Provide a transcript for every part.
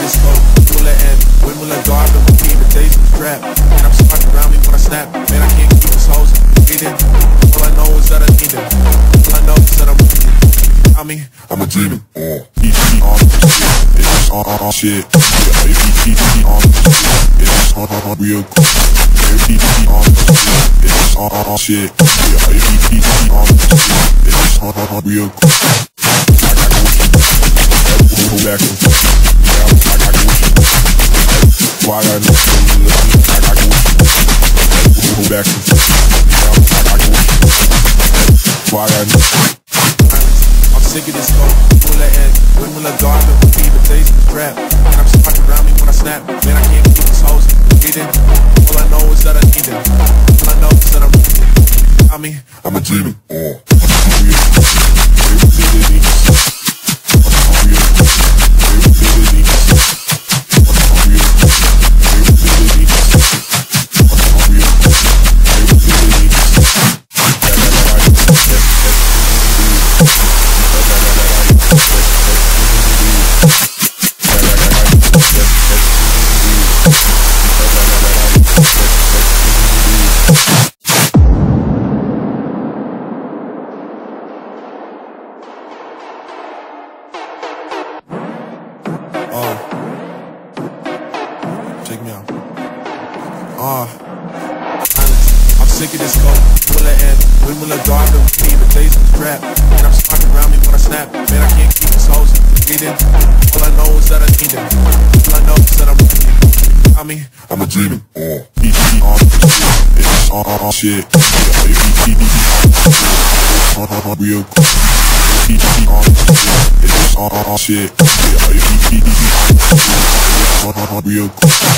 this go? Will it end? When will it go? I've been repeating the days in the trap, and I'm stuck around me when I snap. Man, I can't keep this hoes breathing. All I know is that I need them. All I know is that I'm breathing. I mean, I'm a demon. It's on shit. Yeah, it's on real. It's on shit. Yeah, it's on real. Go back and I got why I know I got go back and I got why I know. I'm sick of this go. Will it end? When will it go? I've been repeating the days in the trap, and I'm stuck around me when I snap. Man, I can't keep this hoes breathing. All I know is that I need them. All I know is that I'm breathing. I mean, I'm a demon. Check me out. I'm sick of this go. Will it end? When will it go? I've been repeating the days in the trap, and I'm stuck around me when I snap. Man, I can't keep this hoes breathing. All I know is that I need them. All I know is that I'm breathing. I mean, I'm a demon. It's on shit. It's on real. It's on shit. It's on real.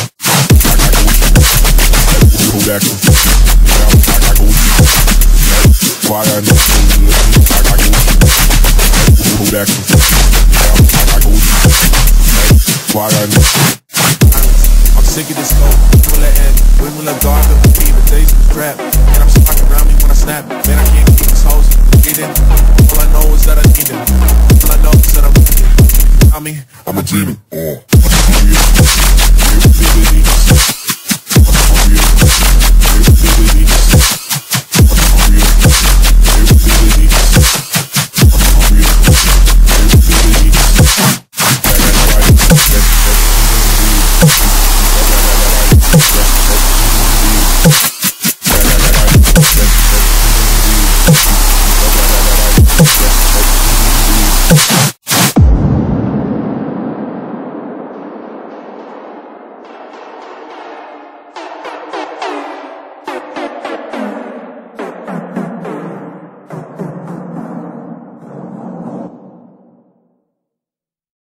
Go back and I got why I know I got go back and I got why I know. I'm sick of this go. Will it end? When will it go? I've been repeating the days in the trap, and I'm stuck around me when I snap. Man, I can't keep this hoes breathing. All I know is that I need them. All I know is that I'm breathing. I mean, I'm a demon.